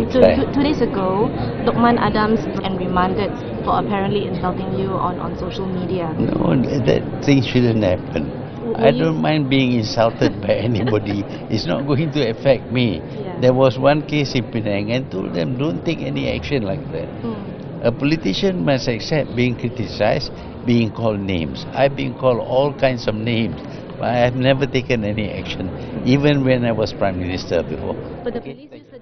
So 2 days ago, Lokman Adam's and remanded for apparently insulting you on social media. No, that thing shouldn't happen. I don't mind being insulted by anybody. It's not going to affect me. Yeah. There was one case in Penang and told them don't take any action like that. A politician must accept being criticized, being called names. I've been called all kinds of names, but I have never taken any action, even when I was Prime Minister before. But the police